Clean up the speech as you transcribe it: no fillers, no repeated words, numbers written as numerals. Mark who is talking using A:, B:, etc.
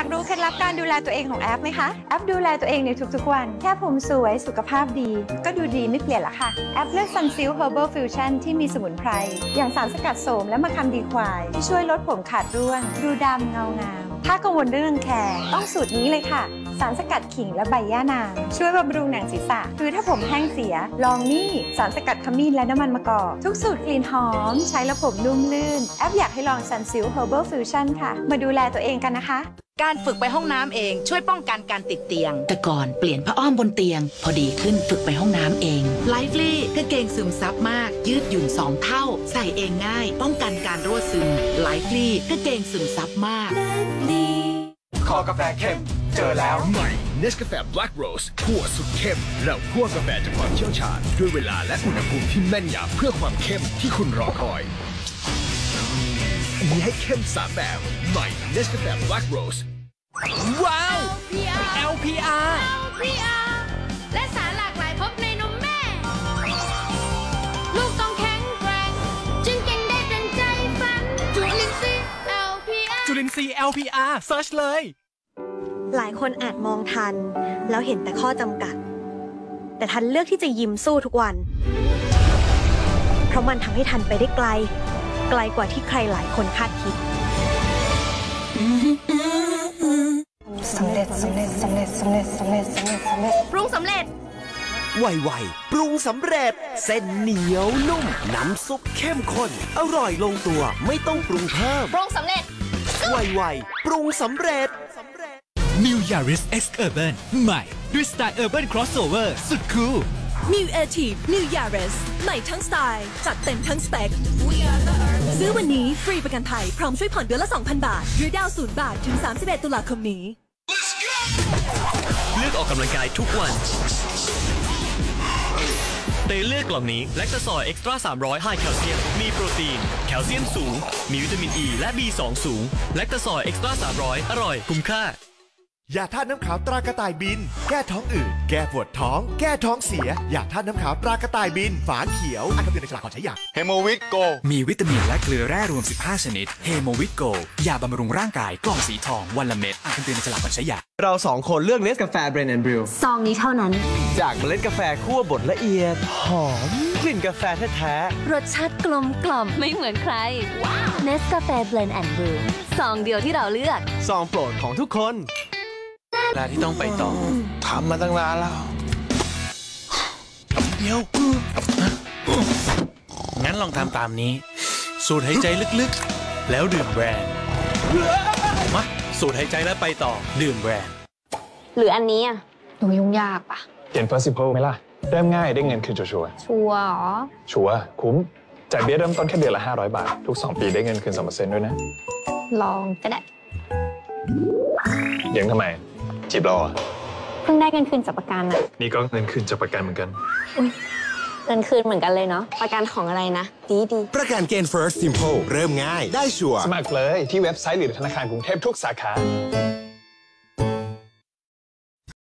A: ากรู้เคล็ดลับการดูแลตัวเองของแอปไหมคะแอปดูแลตัวเองในทุกๆวันแค่ผมสวยสุขภาพดีก็ดูดีไม่เปลี่ยนละค่ะแอปเลือก Sunsilk Herbal Fusion ที่มีสมุนไพรอย่างสารสกัดโสมและมะขามดีควายที่ช่วยลดผมขาดร่วงดูดำเงางามถ้ากังวลเรื่องรังแคต้องสูตรนี้เลยค่ะสารสกัดขิงและใบย่านางช่วยบำรุงหนังศีรษะคือถ้าผมแห้งเสียลองนี่สารสกัดขมิ้นและน้ำมันมะกอกทุกสูตรกลิ่นหอมใช้แล้วผมนุ่มลื่นแอปอยากให้ลอง Sunsilk Herbal Fusion ค่ะมาดูแลตัวเองกันนะคะ
B: การฝึกไปห้องน้ำเองช่วยป้องกันการติดเตียงแต่ก่อนเปลี่ยนผ้าอ้อมบนเตียงพอดีขึ้นฝึกไปห้องน้ำเองไลฟ์ลี่กางเกงซึมซับมากยืดหยุ่น2 เท่าใส่เองง่ายป้องกันการรั่วซึมไลฟ์ลี่กางเกงซึมซับมาก
C: คอกาแฟเข้มเจอแล้วใหม่ Nescafe Black Rose คั่วสุดเข้มเราคั่วกาแฟจากความเชี่ยวชาญด้วยเวลาและอุณหภูมิที่แม่นยำเพื่อความเข้มที่คุณรอคอยมีให้เข้ม3แบบใหม่ Nescafe Black Rose
D: ว้าว LPR
E: และสารหลากหลายพบในนมแม่ลูกต้องแข็งแกร่งจึงเก่งได้ดังใจฝันจุลินทรีย์ LPR
D: จุลินทรีย์ LPR เซิร์ชเลย
F: หลายคนอาจมองทันแล้วเห็นแต่ข้อจำกัดแต่ทันเลือกที่จะยิ้มสู้ทุกวันเพราะมันทำให้ทันไปได้ไกลกว่าที่ใครหลายคนคาดคิด
A: สำเร็จ
F: ปรุงสำเร็จ
G: ไวๆปรุงสำเร็จเส้นเหนียวนุ่มน้ำซุปเข้มข้นอร่อยลงตัวไม่ต้องปรุงเพิ่ม
F: ปรุงสำเร็จ
G: ไวๆปรุงสำเร็จ
D: New Yaris X Urban ใหม่ด้วยสไตล์ Urban Crossover สุดคูล
H: New Active New Yaris ใหม่ทั้งสไตล์จัดเต็มทั้งสเปคซื้อวันนี้ฟรีประกันภัยพร้อมช่วยผ่อนเดือนละ 2,000 บาทหรือดาว0 บาทถึง31 ตุลาคมนี้
D: เลือกออกกำลังกายทุกวันเตเลือกกล่องนี้แลคตาซอยเอ็กซ์ตร้า300ไฮแคลเซียมมีโปรตีนแคลเซียมสูงมีวิตามิน E และ B2 สูงแลคตาซอยเอ็กซ์ตร้า300อร่อยคุ้มค่าย
C: าธาตุน้ำขาวตรากระต่ายบินแก้ท้องอืดแก้ปวดท้องแก้ท้องเสียยาธาตุน้ำขาวตรากระต่ายบินฝาเขียวอ่านคำเตือนในฉลากก่อนใช้ยา
I: เฮโมวิตโกมีวิตามินและเกลือแร่รวม15ชนิดเฮโมวิตโกยาบำรุงร่างกายกล่องสีทองวันละเม็ดอ่านคำเตือนในฉลากก่อนใช้ยา
J: เรา2 คนเลือกเนสกาแฟเบรนด์แอนด์บริว
F: ซองนี้เท่านั้น
J: จากเมล็ดกาแฟคั่วบดละเอียดหอมกลิ่นกาแฟแท้
F: ๆรสชาติกลมกล่อมไม่เหมือนใครเนสกาแฟเบรนด์แอนด์บริวซองเดียวที่เราเลือก
J: ซองโปรดของทุกคน
I: เวลาที่ต้องไปต่อ
J: ทำมาตั้งนานแล้ว
I: เดี๋ยวงั้นลองทำตามนี้สูดหายใจลึกๆแล้วดื่มแบรนด์มาสูดหายใจแล้วไปต่อดื่มแบรนด์
F: หรืออันนี้อ่ะดูยุ่งยากปะ
K: เห็น Festival ไหมล่ะเริ่มง่ายได้เงินคืนชัวร์
F: ชัวร์หรอ
K: ชัวร์คุ้มจ่ายเบี้ยเริ่มต้นแค่เดือนละ500 บาททุก2 ปีได้เงินคืน 2% ด้วยนะ
F: ลองก็ได้
K: ยังทำไมจีบเราอ่ะ
F: เพิ่งได้เงินคืนจากประกันอ่ะ
K: นี่ก็เงินคืนจากประกันเหมือนกัน
F: เงินคืนเหมือนกันเลยเนาะประกันของอะไรนะดี
G: ประกันเกณฑ์ First Simple เริ่มง่ายได้ชัวร์
K: สมัครเลยที่เว็บไซต์หรือธนาคารกรุงเทพทุกสาขา